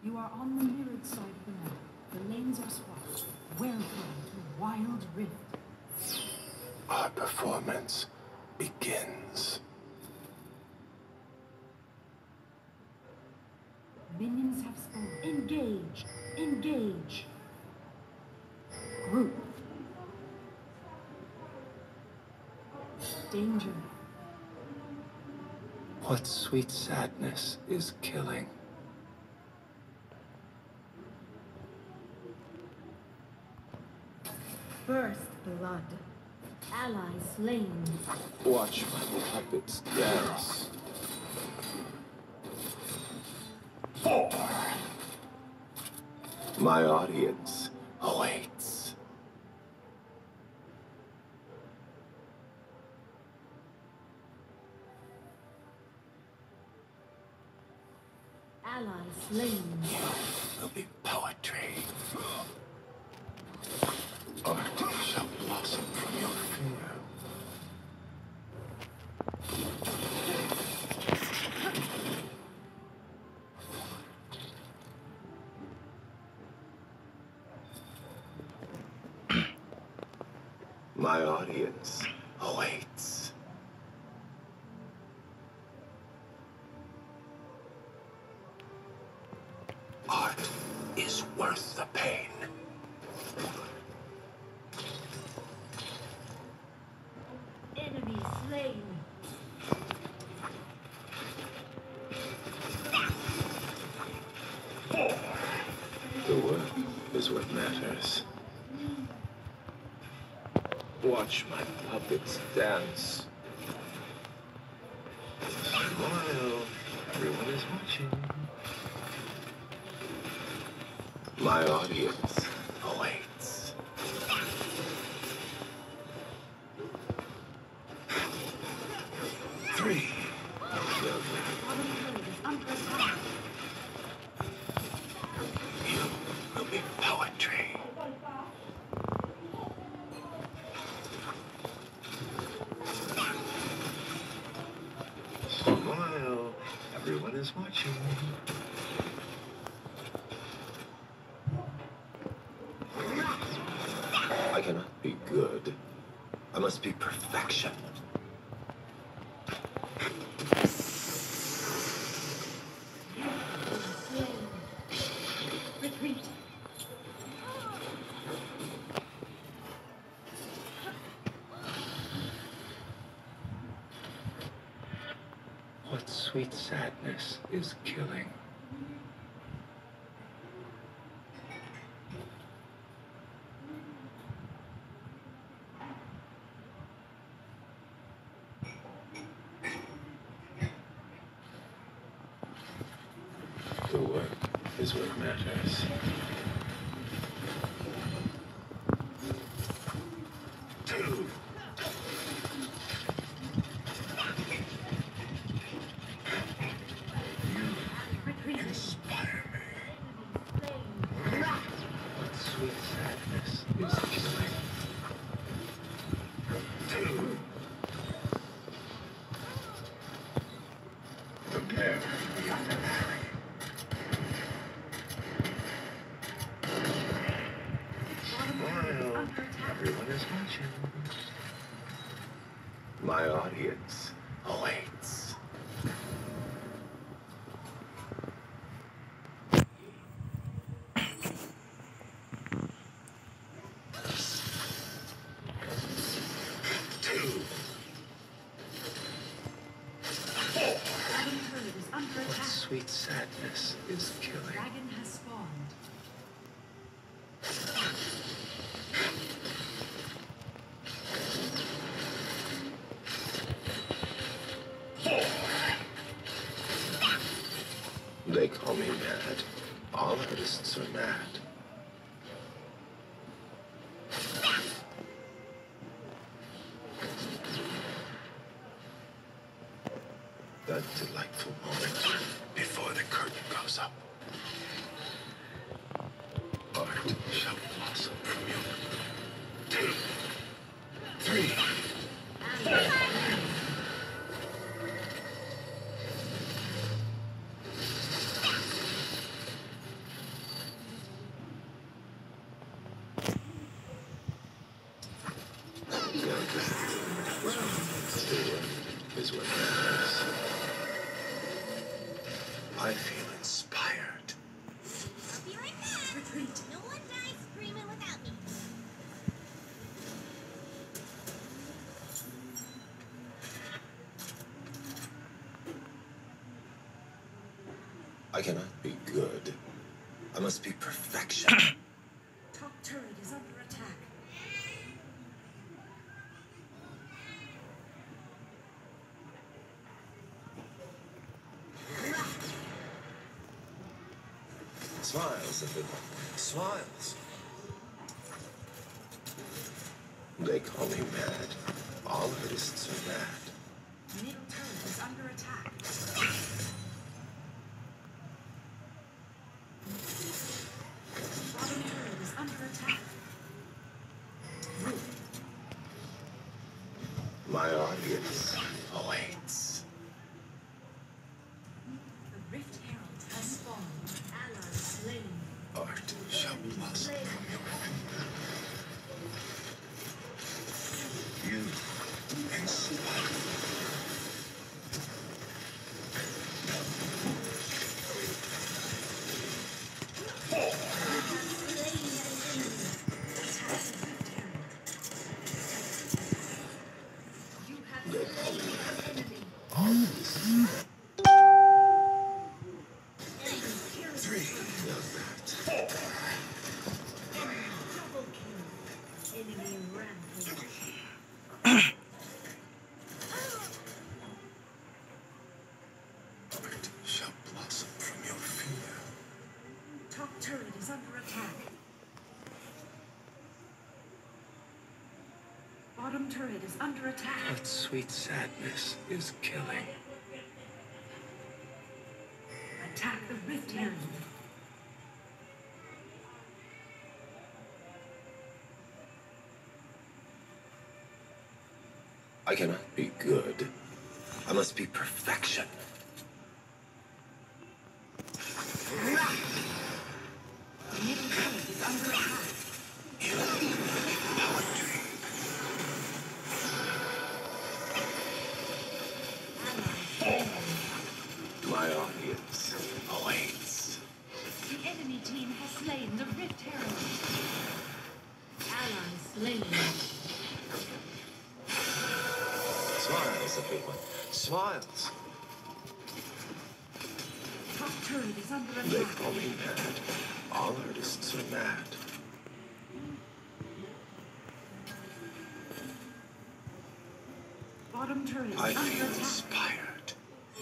You are on the mirrored side of the map. The lanes are swapped. Welcome to Wild Rift. Our performance begins. Minions have spawned. Engage! Engage! Group. Danger. What sweet sadness is killing? First blood. Ally slain. Watch my puppets dance. 4. My audience awaits. Ally slain. Will be poetry. Art shall blossom from your fear. My audience awaits. Art is worth the pain. Enemy slain. The work is what matters. Watch my puppets dance. Smile, everyone is watching. My audience awaits. Three. You will be poetry. Smile, everyone is watching. I cannot be good. I must be perfection. Retreat. What sweet sadness is killing? The work is what matters. 2. You inspire me. What sweet sadness is killing? 2. Prepare for your finale. Smile. Everyone is watching. My audience awaits. Two. 4. Dragon turret is under What attack. sweet sadness is killing? Dragon has spawned. They call me mad. All artists are mad. That delightful moment before the curtain goes up. Art shall blossom from you. 2, 3, 4. Is what matters. I feel inspired. I'll be right back. Retreat. No one dies screaming without me. I cannot be good. I must be perfection. Top turret is under attack. Smiles, everyone. Smiles. They call me mad. All artists are mad. Middle turret is under attack. Bottom turret is under attack. My audience awaits. The Rift Herald has spawned. Ally slain. Art shall blossom from your finger. You inspire. You have They call me slain mad. an enemy. All artists. Three. Now that. Double kill. Enemy rampage. Art shall blossom from your finger. Top turret is under attack. Bottom turret is under attack. What sweet sadness is killing. Attack the Rift Herald. I cannot be good. I must be perfection. Middle turret is under attack. Poetry. Ally slain. My audience awaits. The enemy team has slain the Rift Herald. Ally slain. Smiles, everyone. Smiles. Top turret is under They attack. call me mad. All artists are mad. Bottom turret is I under feel attack. inspired.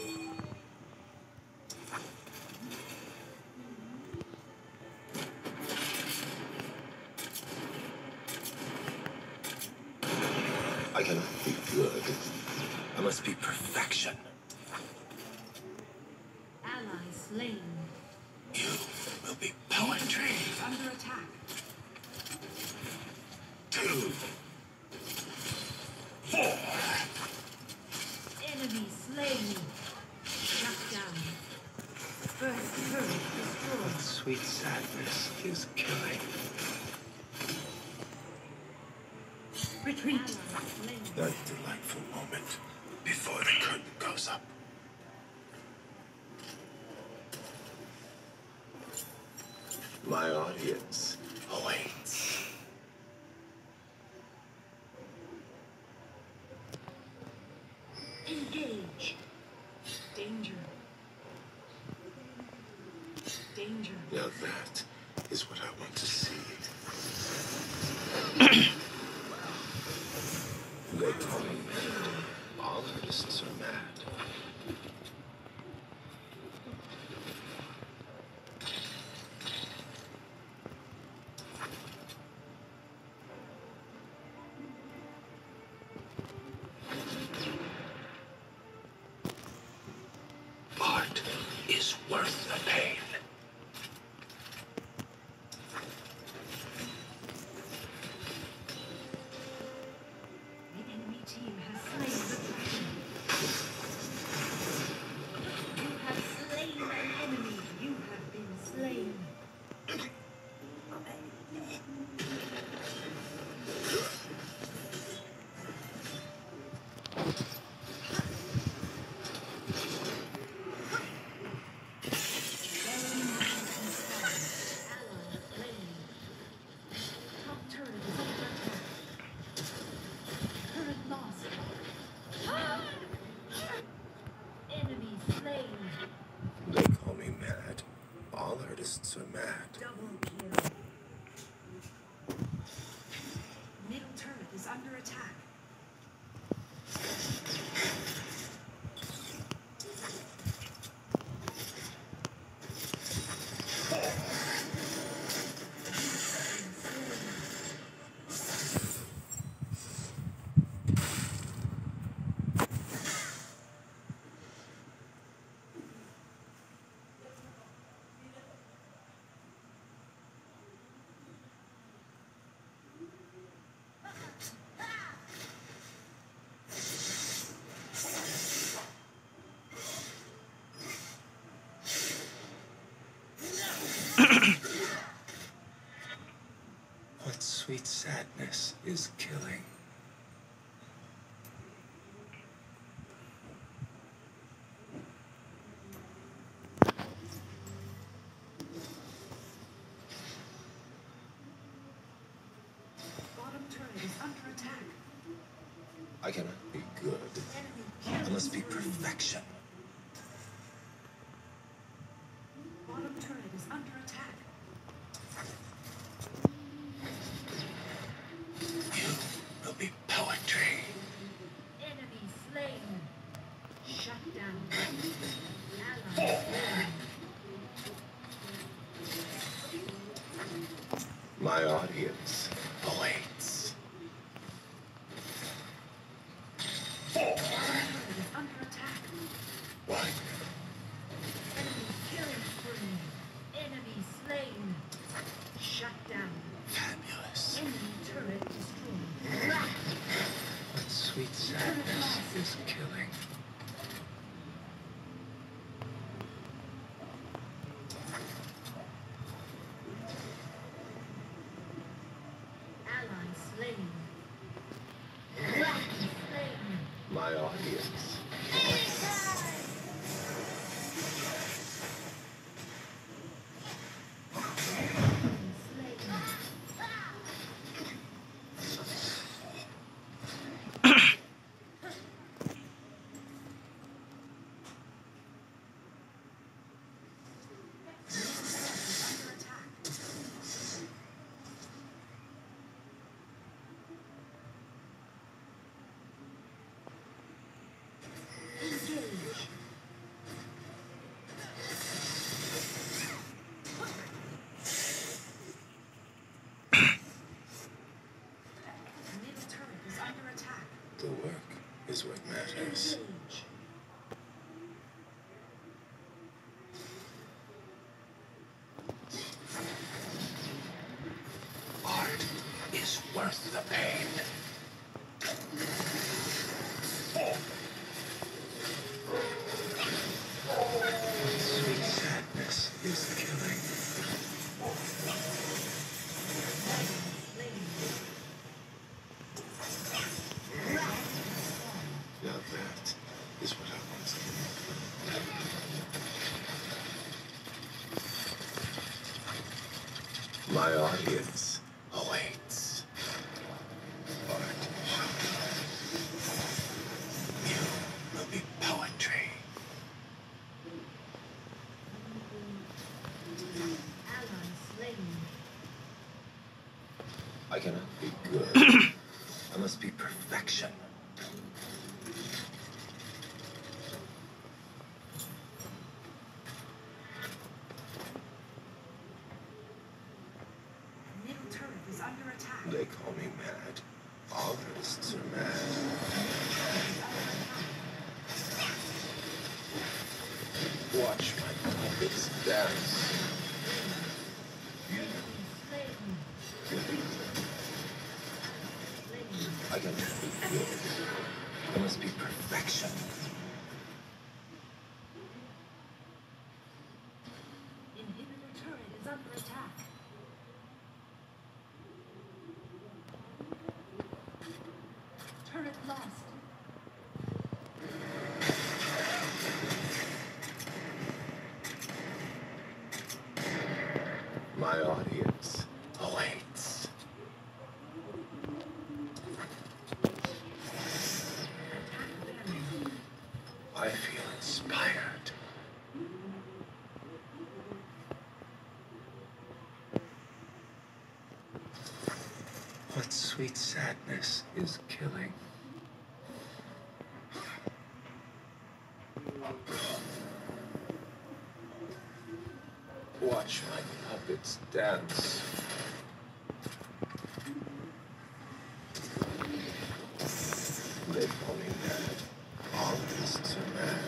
I cannot be good. I must be perfection. Ally slain. You will be Middle poetry. turret is under attack. 2, 4. Enemy slain. Shut down. First turret destroyed. Sweet sadness is killing. Retreat. Ally slain. That delightful moment before the curtain goes up. My audience awaits. Engage. Danger. Danger. Now that is what I want to see. They call me mad. All artists are mad. Art is worth the pain. The enemy team has slain the dragon. artists are mad. Double kill. Middle turret is under attack. What sweet sadness is killing? Bottom turret is under attack. I cannot be good. Enemy I must be killing spree. perfection. Bottom turret is under attack. You will be poetry. Enemy slain. Shut down. Ally slain. My audience awaits. Bottom turret is under attack. What? Enemy killing spree. Enemy slain. Shut down. Fabulous. Enemy turret destroyed. What sweet sadness is killing? Ally slain. Slain. My audience. Slain. Under attack. Engage. Middle turret is under attack. The work is what matters. Engage. Art is worth the pain. What sweet sadness is killing? Now that is what I want. My audience awaits. Art you will be poetry. Ally slain. I cannot be good. I must be perfection. Middle turret is under attack. They call me mad. All artists are mad. Watch my puppets dance. I cannot be good. I must be perfection. Inhibitor turret is under attack. Turret lost. My audience awaits. I feel inspired. What sweet sadness is killing? Watch my puppets dance. They call me mad. All beasts are mad.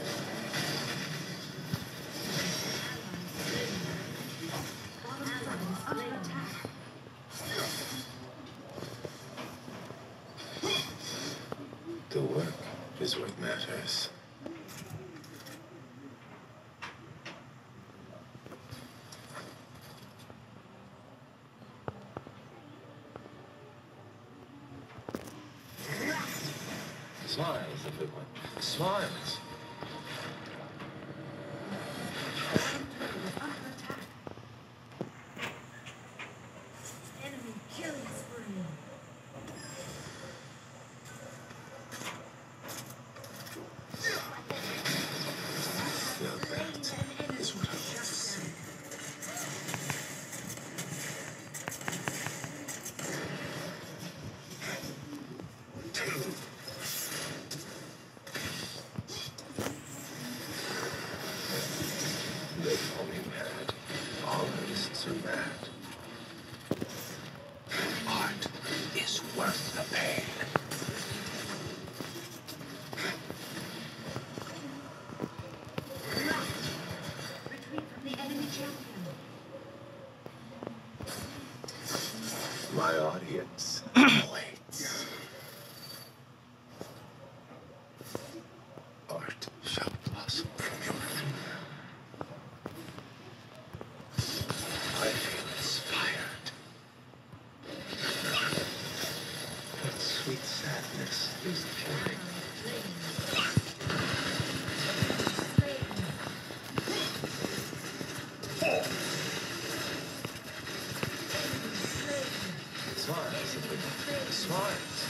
The work is what matters. Smiles, everyone. Smiles. Enemy killing spree. Now that is what I want to see. They call me mad. All artists are mad. Art is worth the pain. Retreat from the enemy champion. My audience awaits. Art shall blossom from your finger. I feel inspired. What sweet sadness is killing? Smiles, everyone. Smiles.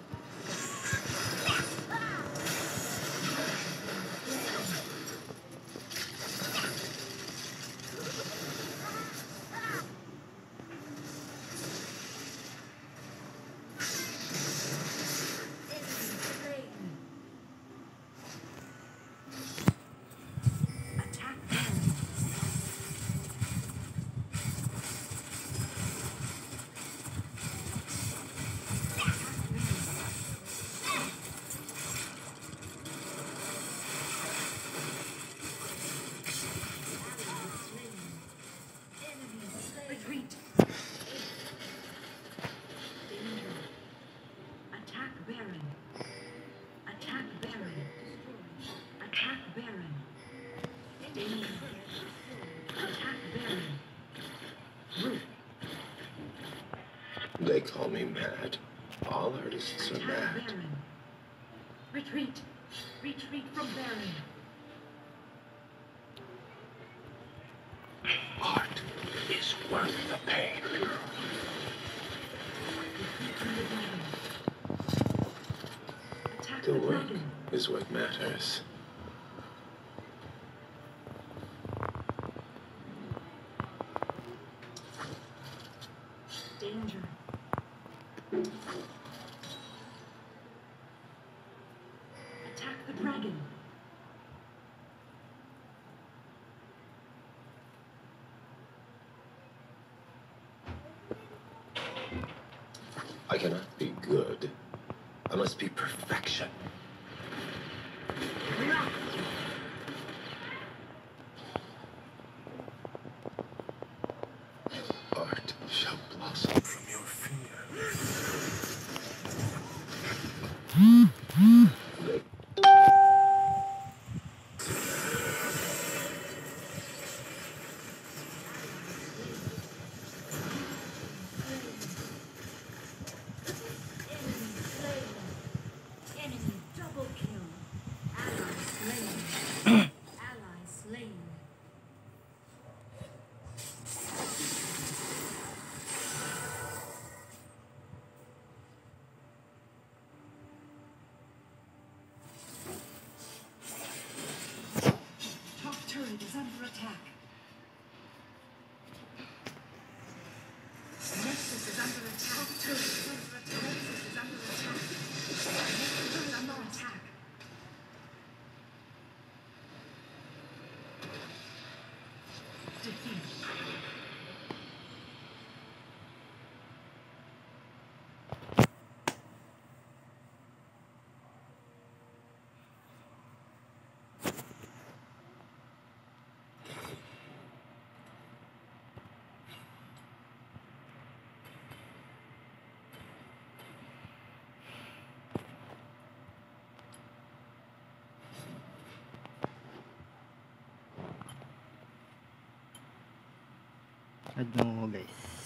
Attack them. Retreat. Danger. Attack Baron. Attack Baron. Attack Baron. Danger. Attack Baron. Root. They call me mad. All artists are Attack mad. Baron. Retreat. Retreat from Baron. Art is worth the pain. Retreat from the dragon. Attack The the work dragon. is what matters. Danger. Attack the dragon. I cannot be good. I must be perfection. Art shall blossom from your fear. They Enemy double kill. Ally slain. Ally slain. Top turret is under attack. Nexus is under attack. Top turret is under attack. Add nyo guys.